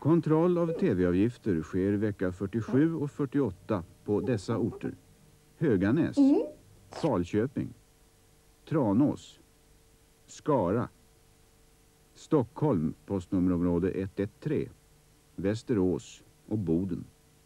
Kontroll av tv-avgifter sker vecka 47 och 48 på dessa orter: Höganäs, Falköping, Tranås, Skara, Stockholm, postnummerområde 113, Västerås och Boden.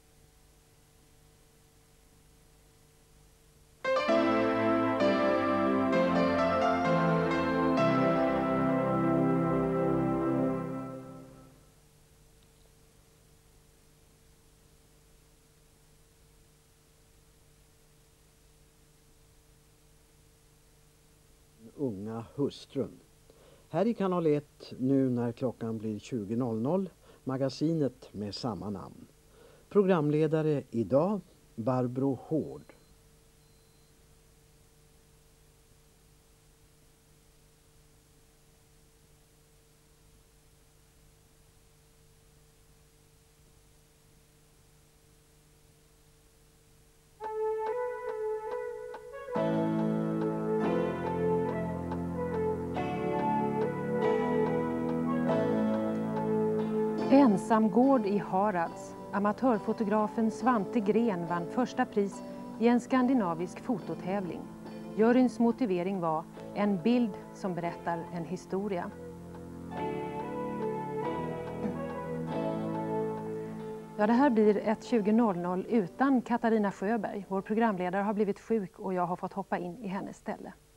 Unga hustrun. Här i kanal 1 nu när klockan blir 20.00, magasinet med samma namn. Programledare idag Barbro Hård. Ensamgård i Harads. Amatörfotografen Svante Gren vann första pris i en skandinavisk fototävling. Juryns motivering var en bild som berättar en historia. Ja, det här blir ett 20.00 utan Katarina Sjöberg. Vår programledare har blivit sjuk och jag har fått hoppa in i hennes ställe.